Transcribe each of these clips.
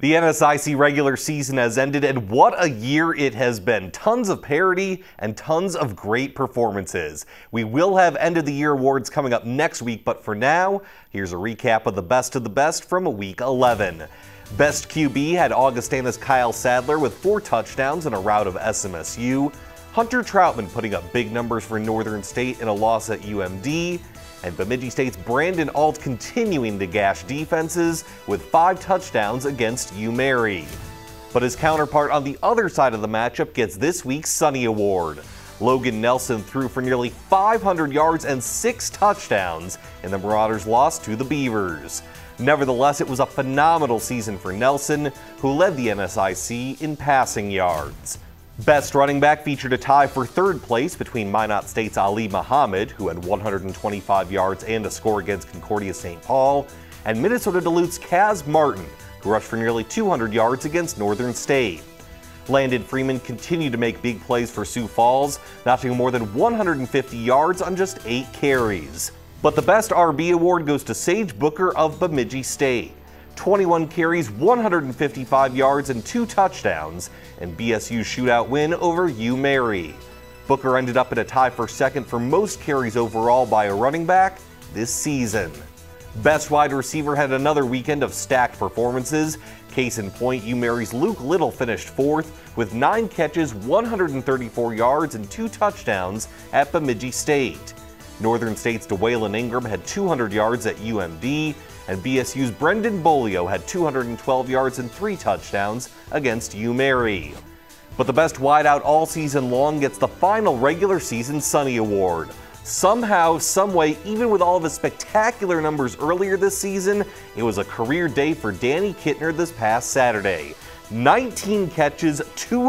The NSIC regular season has ended, and what a year it has been. Tons of parity and tons of great performances. We will have end of the year awards coming up next week, but for now, here's a recap of the best from week 11. Best QB had Augustana's Kyle Sadler with 4 touchdowns and a rout of SMSU. Hunter Troutman putting up big numbers for Northern State in a loss at UMD. And Bemidji State's Brandon Alt continuing to gash defenses with 5 touchdowns against UMary. But his counterpart on the other side of the matchup gets this week's Sonny Award. Logan Nelson threw for nearly 500 yards and 6 touchdowns in the Marauders' loss to the Beavers. Nevertheless, it was a phenomenal season for Nelson, who led the NSIC in passing yards. Best running back featured a tie for 3rd place between Minot State's Ali Muhammad, who had 125 yards and a score against Concordia St. Paul, and Minnesota Duluth's Kaz Martin, who rushed for nearly 200 yards against Northern State. Landon Freeman continued to make big plays for Sioux Falls, notching more than 150 yards on just 8 carries. But the Best RB award goes to Sage Booker of Bemidji State. 21 carries, 155 yards, and 2 touchdowns, and BSU's shootout win over UMary. Booker ended up in a tie for 2nd for most carries overall by a running back this season. Best wide receiver had another weekend of stacked performances. Case in point, UMary's Luke Little finished 4th with 9 catches, 134 yards, and 2 touchdowns at Bemidji State. Northern State's DeWaylen Ingram had 200 yards at UMD, and BSU's Brendan Bolio had 212 yards and 3 touchdowns against UMary. But the best wideout all season long gets the final regular season Sonny Award. Somehow, someway, even with all of his spectacular numbers earlier this season, it was a career day for Danny Kittner this past Saturday. 19 catches,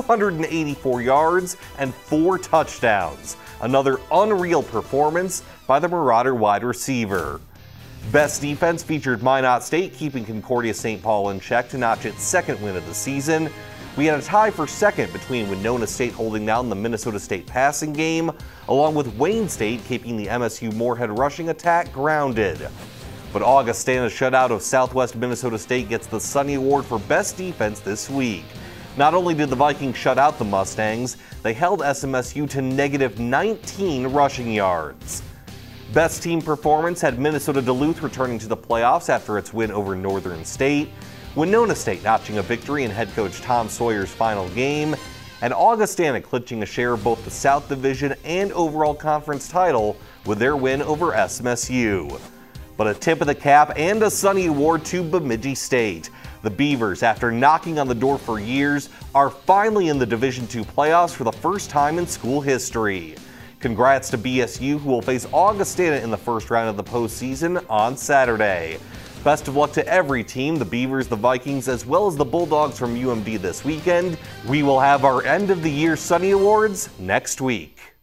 284 yards, and 4 touchdowns. Another unreal performance by the Marauder wide receiver. Best defense featured Minot State, keeping Concordia St. Paul in check to notch its 2nd win of the season. We had a tie for 2nd between Winona State holding down the Minnesota State passing game, along with Wayne State keeping the MSU Moorhead rushing attack grounded. But Augustana's shutout of Southwest Minnesota State gets the Sonny Award for Best Defense this week. Not only did the Vikings shut out the Mustangs, they held SMSU to -19 rushing yards. Best team performance had Minnesota Duluth returning to the playoffs after its win over Northern State, Winona State notching a victory in head coach Tom Sawyer's final game, and Augustana clinching a share of both the South Division and overall conference title with their win over SMSU. But a tip of the cap and a Sonny Award to Bemidji State. The Beavers, after knocking on the door for years, are finally in the Division II playoffs for the first time in school history. Congrats to BSU, who will face Augustana in the first round of the postseason on Saturday. Best of luck to every team, the Beavers, the Vikings, as well as the Bulldogs from UMD this weekend. We will have our end of the year Sonny Awards next week.